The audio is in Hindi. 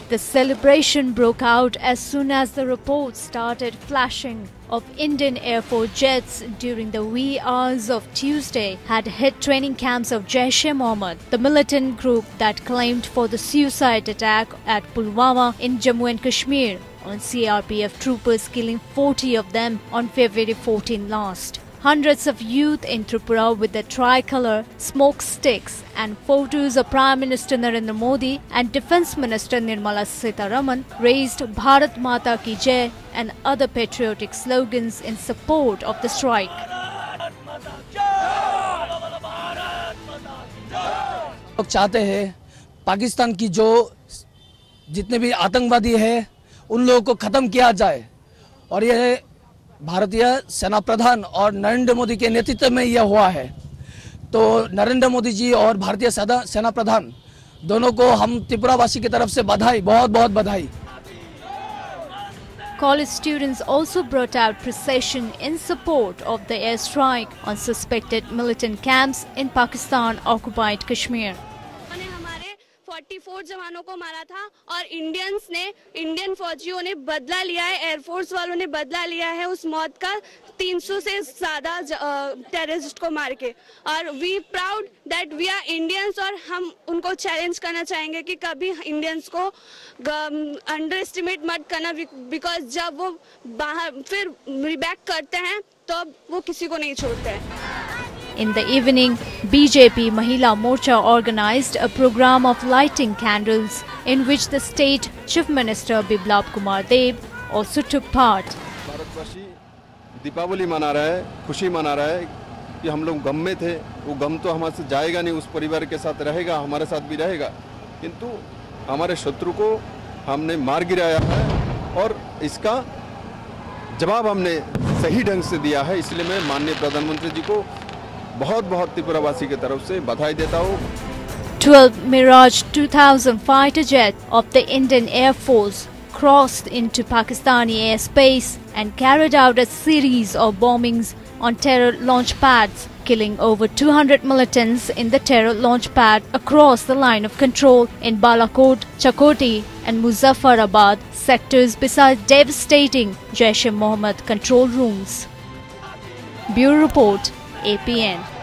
The celebration broke out as soon as the reports started flashing of Indian Air Force jets during the wee hours of Tuesday had hit training camps of Jaish-e-Mohammed, the militant group that claimed for the suicide attack at Pulwama in Jammu and Kashmir, on CRPF troopers killing 40 of them on February 14 last. Hundreds of youth in Tripura with the tricolour, smoke sticks and photos of Prime Minister Narendra Modi and Defence Minister Nirmala Sitharaman raised Bharat Mata Ki Jai and other patriotic slogans in support of the strike. लोग चाहते हैं पाकिस्तान की जो जितने भी आतंकवादी हैं उन लोगों को खत्म किया जाए और यह भारतीय सेना प्रधान और नरेंद्र मोदी के नेतृत्व में यह हुआ है। तो नरेंद्र मोदी जी और भारतीय सेना प्रधान दोनों को हम त्रिपुरा वासी की तरफ से बधाई, बहुत बहुत बधाई। College students also brought out procession in support of the airstrike on suspected militant camps in Pakistan-occupied Kashmir. 44 जवानों को मारा था और इंडियन फौजियों ने बदला लिया है, एयरफोर्स वालों ने बदला लिया है उस मौत का 300 से ज्यादा टेररिस्ट को मार के। और we proud that we are Indians और हम उनको चैलेंज करना चाहेंगे कि कभी इंडियंस को अंडर एस्टिमेट मत करना, बिकॉज जब वो बाहर फिर रिबैक करते हैं तो वो किसी को नहीं छोड़ते हैं। In the evening, BJP Mahila Morcha organized a program of lighting candles in which the state Chief Minister Biplab Kumar Deb also took part. भारतवासी दीपावली मना रहा है, खुशी मना रहा है कि हम लोग गम में थे, वो गम तो हमारे से जाएगा नहीं, उस परिवार के साथ रहेगा, हमारे साथ भी रहेगा, किंतु हमारे शत्रु को हमने मार गिराया है और इसका जवाब हमने सही ढंग से दिया है। इसलिए मैं माननीय प्रधानमंत्री जी को बहुत बहुत त्रिपुरावासी की तरफ से बधाई देता हूँ। 12 Mirage 2000 fighter jet of the Indian Air Force crossed into Pakistani airspace and carried out a series of bombings on terror launch pads, killing over 200 militants in the terror launch pad across the line of control in Balakot, Chakoti and Muzaffarabad sectors, besides devastating Jaish-e-Mohammed control rooms. Bureau Report, APN.